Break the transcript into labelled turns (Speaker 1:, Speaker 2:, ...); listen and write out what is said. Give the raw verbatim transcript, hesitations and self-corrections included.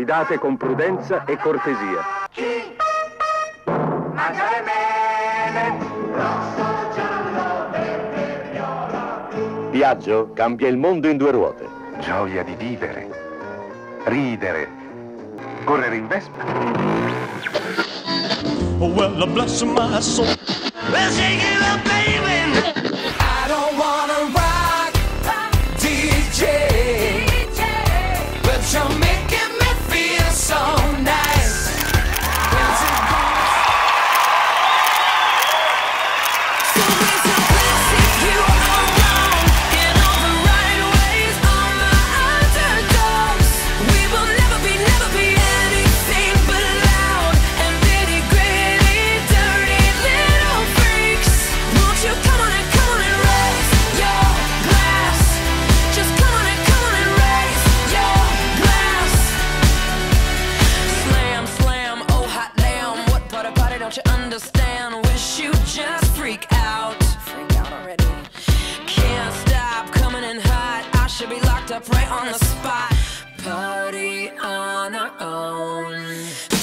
Speaker 1: Guidate con prudenza e cortesia.
Speaker 2: Chi mangia le mele, rosso, giallo, verde, viola.
Speaker 1: Piaggio cambia il mondo in due ruote.
Speaker 3: Gioia di vivere, ridere, correre in vespa.
Speaker 4: Oh, well, bless my soul. Let's shake it up, baby. I don't wanna rock, D J, but you're making me feel so nice. When's it gonna... So it's a classic, you are wrong in all the right ways. On the underdogs, we will never be, never be anything but loud and nitty gritty, dirty little freaks. Won't you come on and come on and raise your glass? Just come on and come on and raise your glass. Slam, slam, oh hot damn, what part about it don't you understand? Wish you just freak out. Freak out already. Can't stop coming in hot. I should be locked up right on the spot. Party on our own.